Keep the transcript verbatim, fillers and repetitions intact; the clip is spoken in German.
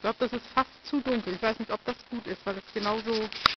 glaube, das ist fast zu dunkel. Ich weiß nicht, ob das gut ist, weil es genauso